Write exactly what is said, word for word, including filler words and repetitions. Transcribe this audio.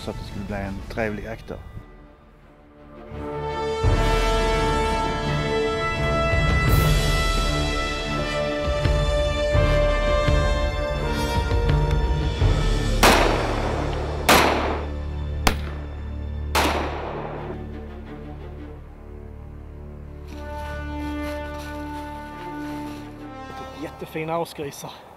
så att det skulle bli en trevlig jakt. Jättefina årsgrisar.